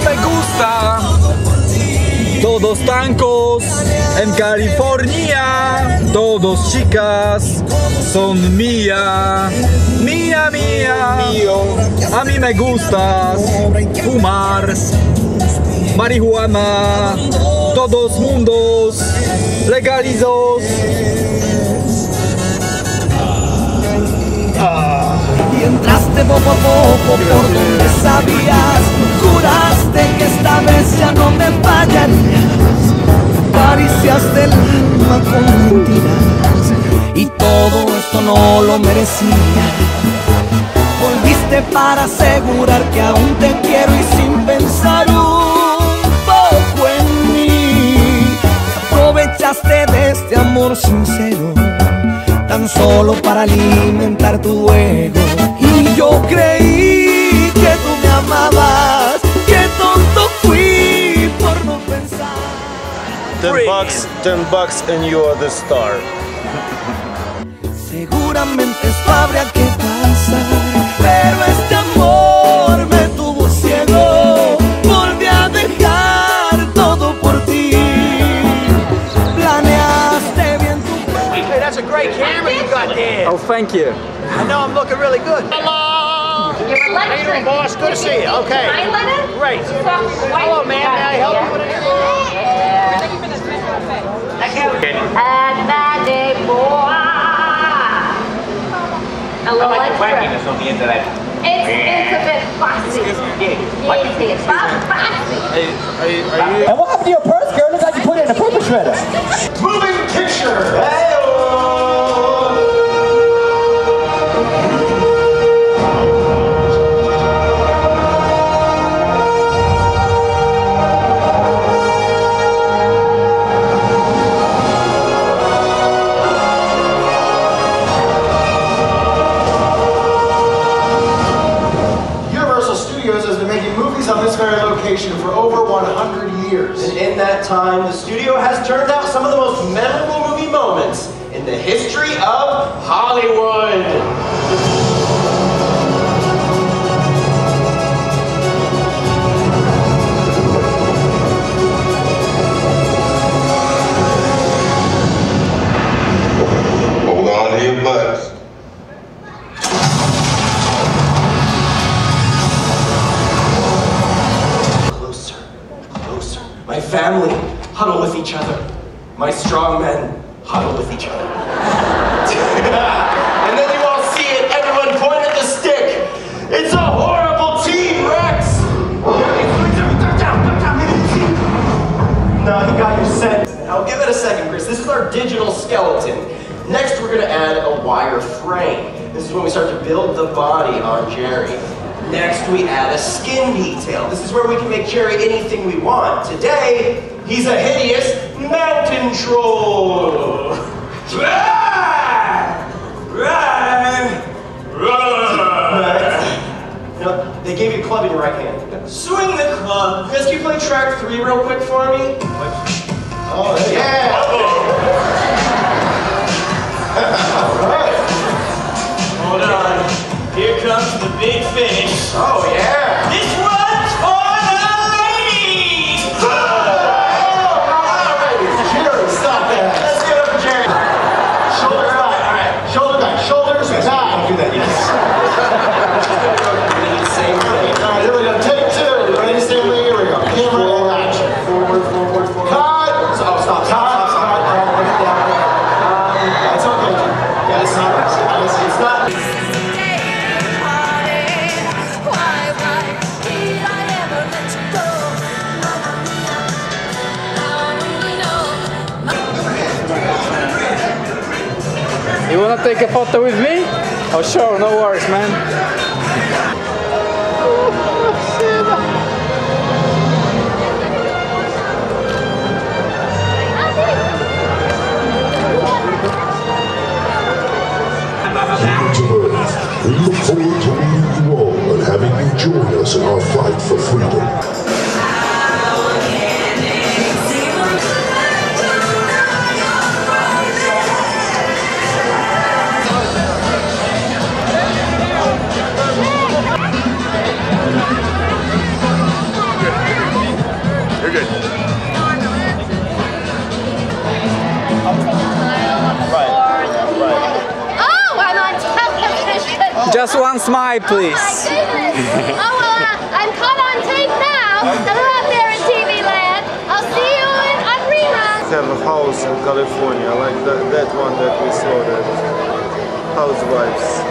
me gusta. Todos tancos en California, todos chicas son mía, mía, mía. A mí me gusta fumar marihuana, todos mundos legalizados. Y entraste poco a poco por donde sabías, juraste que esta vez ya no me fallarías, acariciaste el alma con mentiras y todo esto no lo merecía. Volviste para asegurar que aún te quiero y sin pensar un poco en mí, aprovechaste de este amor sincero tan solo para alimentar tu ego. Y yo creí que tú me amabas, qué tonto fui por no pensar. $10 and you are the star. Seguramente esto habría que pasar, pero este amor me tuvo ciego. Volví a dejar todo por ti. Planeaste bien tu plan. Hey, that's a great camera you got there. Oh, thank you. I know I'm looking really good. Hello! How you doing, boss? Good to see you. Okay. Great. Hello, man. May I help you with anything? I like the wackiness on the end of that. It's a bit fussy. It's fussy. And what happened to your purse, girl? Looks like you put it in a paper shredder. Moving picture. On this very location for over 100 years. And in that time, the studio has turned out some of the most memorable movie moments in the history of Hollywood. Hold on to your butts. My family huddle with each other. My strong men huddle with each other. And then you all see it, everyone point at the stick. It's a horrible T-Rex! No, he got your sense. Now give it a second, Chris. This is our digital skeleton. Next, we're gonna add a wire frame. This is when we start to build the body on Jerry. Next, we add a skin detail. This is where we can make Jerry anything we want. Today, he's a hideous mountain troll. No, they gave you a club in your right hand. Swing the club. Chris, can you play track 3 real quick for me? Oh, yeah. All right. Hold on. Here comes the big finish. Oh, yeah. This one's for the ladies! All right, Jerry, stop that. Let's get up for Jerry. Shoulder guy. All right. Shoulder guy. Shoulders guy. Don't do that yet. Same thing. All right, here we go. Take 2. Ready, stand, here we go. Camera and action. Forward, forward, forward. Cut! Oh, stop. Bring it down. That's okay. Yeah, it's not. It's not. You wanna take a photo with me? Oh sure, no worries, man. We look forward to meeting you all and having you join us in our fight for freedom. Very good. Oh, I'm on television. Just one smile, please. Oh, my goodness. Oh, well, I'm caught on tape now. Hello out there in TV land. I'll see you on reruns. Have a house in California, like that one that we saw, that Housewives.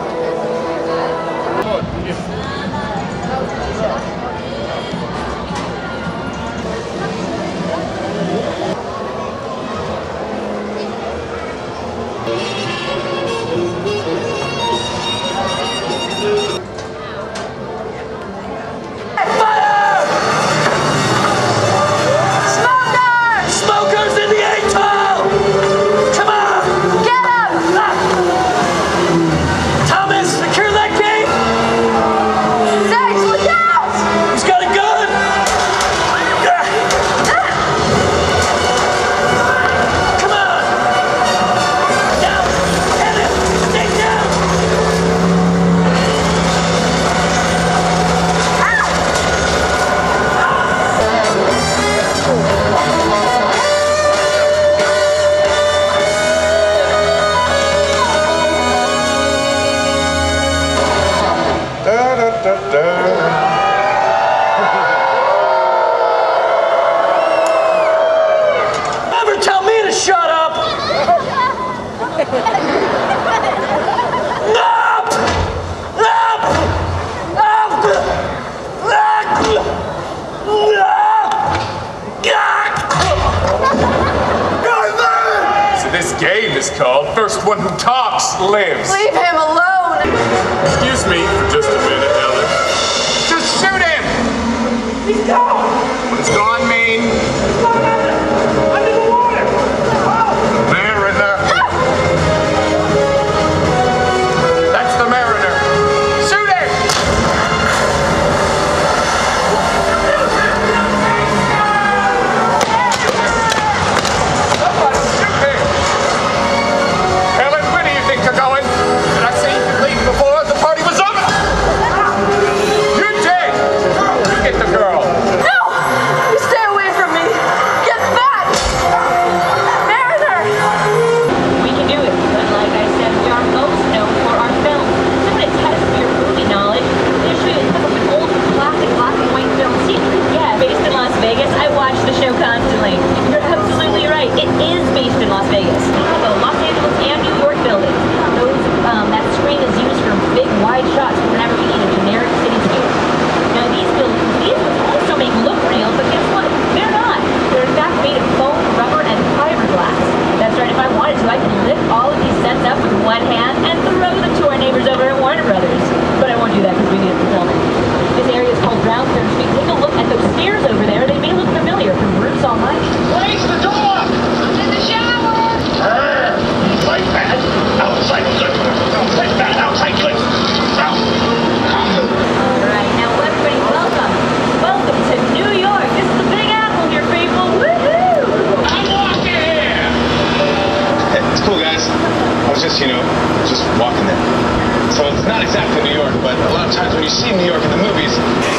Never tell me to shut up! Up! Up! Up! So this game is called First One Who Talks Lives. Leave him alone. Excuse me for just a minute, Ellen. Just shoot him! He's gone! What's gone mean? Under the water! Mariner. That's the Mariner. Shoot him! Somebody shoot him! Helen, where do you think you're going? Did I see you leave before the party was over? You did! You get the girl. No! You stay away from me. Get back! Mariner! We can do it, but like I said, we are most known for our film. So when it tests your movie knowledge, they should have an old classic black and white film secret. Yeah, based in Las Vegas. I watch the show constantly. You're absolutely right. It is based in Las Vegas. We have a Los Angeles and New York building. That screen is used for big, wide shots whenever we need a generic city view. Now these buildings, these would also make look real, but guess what? They're not. They're in fact made of foam, rubber, and fiberglass. That's right, if I wanted to, I could lift all of these sets up with one hand and throw them to our neighbors over at Warner Brothers. But I won't do that because we need it for filming. This area is called Brown Third Street. Take a look at those stairs over there. They may look familiar from Bruce Almighty. Raise the door! I'm in the shower! Like that. Outside good. Like that. Outside good. Alright, now everybody, welcome. Welcome to New York. This is the Big Apple here, people. Woohoo! I'm walking here! Hey, it's cool, guys. I was just, just walking there. So it's not exactly New York, but a lot of times when you see New York in the movies,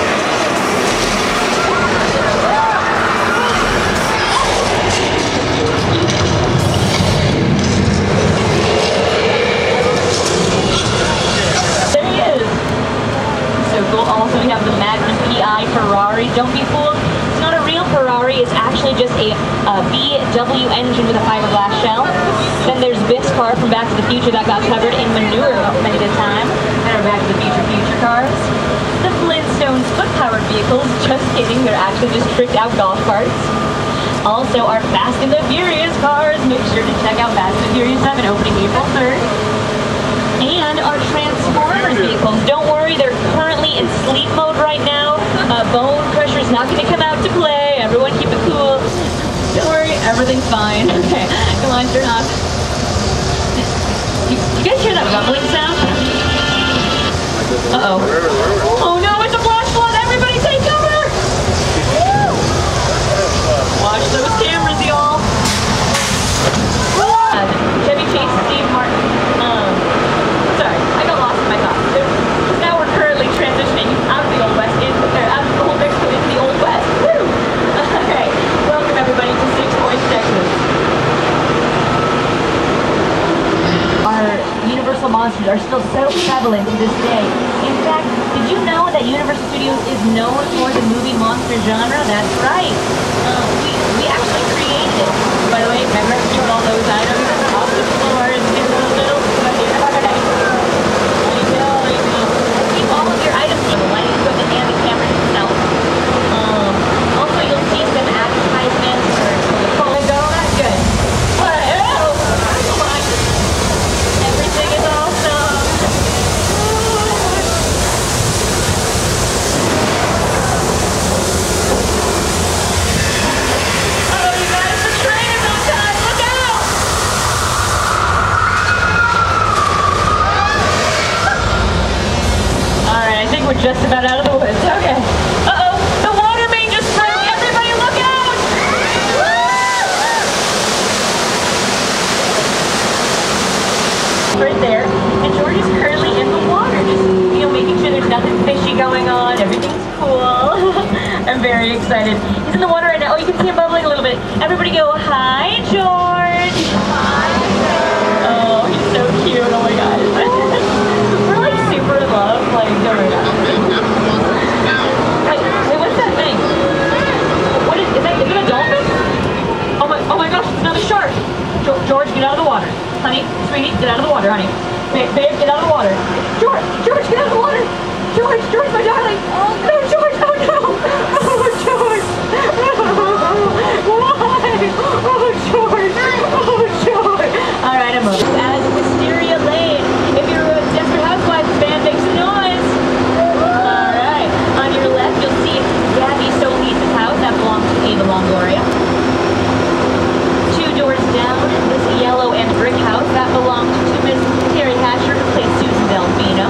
There he is. So cool. Also, we have the Magnum PI Ferrari. Don't be fooled. It's not a real Ferrari. It's actually just a VW engine with a fiberglass shell. Then there's Biff's car from Back to the Future that got covered in Manure many a time. And our Back to the Future cars. The Flintstones foot-powered vehicles. Just kidding. They're actually just tricked out golf carts. Also, our Fast and the Furious cars. Make sure to check out Fast and the Furious 7 opening April 3rd. And our Transformers vehicles. Don't worry, they're currently in sleep mode right now. Bone Crusher's not going to come out to play. Everyone keep it cool. Don't worry, everything's fine. Okay, come on, turn off. You guys hear that rumbling sound? Uh-oh. Oh no, it's a flash flood! Everybody take cover! Watch those cameras, y'all. Chevy Chase, Steve Martin. Sorry, I got lost in my thoughts. Now we're currently transitioning out of the Old West, out of the Old Mexico into the Old West. Woo! prevalent to this day. In fact, did you know that Universal Studios is known for the movie monster genre? That's right. We actually created it. By the way, remember to keep all those items off the floor and get those little... Keep all of your items in the lighting equipment and the camera itself. Also, you'll see some advertisements or some that's good. But, oh, come on. Everything is awesome. Oh, you guys, the train is on time. Look out! Alright, I think we're just about out of the woods. Okay. Uh-oh, the water main just broke. Everybody look out! Right there. And George is currently in the water, just, making sure there's nothing fishy going on. Everything's cool. I'm very excited. He's in the water right now. Oh, you can see him bubbling a little bit. Everybody go, hi, George! Hi, oh, he's so cute. Oh my gosh. We're like super in love. Like, oh my gosh. Wait, what's that thing? What is it a dolphin? Oh my gosh, it's another shark. George, get out of the water. Honey, sweetie, get out of the water, honey. Babe, get out of the water. George, get out of the water. George, my darling. No, George, oh no. Oh, George. Why? Oh, George. Oh, George. All right, I'm up. As Wisteria Lane. If you're a Desperate Housewives fan, make some noise. All right. On your left, you'll see Gabby Solis' house. That belongs to Ava Longoria. 2 doors down, this yellow and brick house. That belongs to Miss Terry Hatcher, who plays Susan Delfino.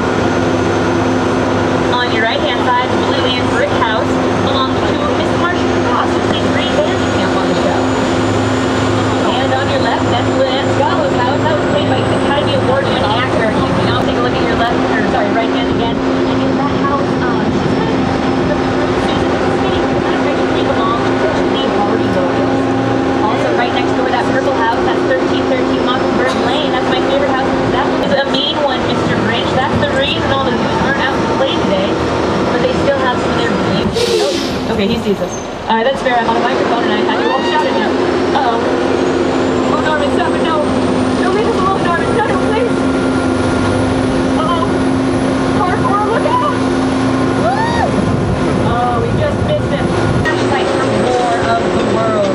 On your right-hand side, the blue and brick house belongs to Miss Marsha Cross, who plays Ray Vanderkamp on the show. And on your left, that's Lynn Gallo's house. That was played by Academy Award-winning actor. Now take a look at your left, or sorry, right hand again. And in that house, she's kind of the Susan Spinning, because that originally belonged to Lee Hardy Williams. Also, right next door, that purple house, that's 1313 Mockingbird Lane. That's my favorite house. That one is a mean one, Mr. Grinch. That's the reason all the Zoos aren't out to play today. But they still have some of their views. Oh, okay, he sees us. Alright, that's fair. I'm on a microphone and I had to walk shout at him. Uh-oh. Oh, Norman, stop it. No. Don't leave us alone, Norman. No, please. Uh-oh. Car 4, look out. Woo! Oh, we just missed him. Crash site for War of the World.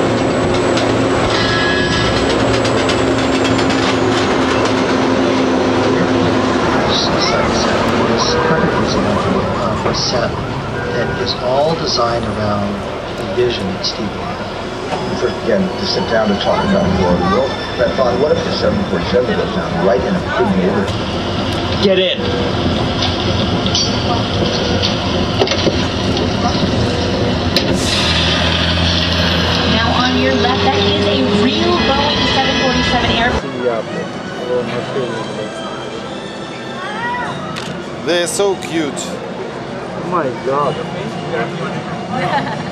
This perfect example of a set that is all designed around the vision that Steve had. First, again, to sit down and talk about War of the World. But I thought, what if the 747 goes down right in a big neighborhood? Get in. Now on your left, that is a real Boeing 747 airplane. They're so cute. Oh my god.